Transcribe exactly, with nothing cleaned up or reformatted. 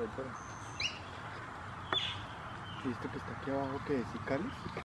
afuera. ¿Y esto que está aquí abajo qué es? ¿Cicales?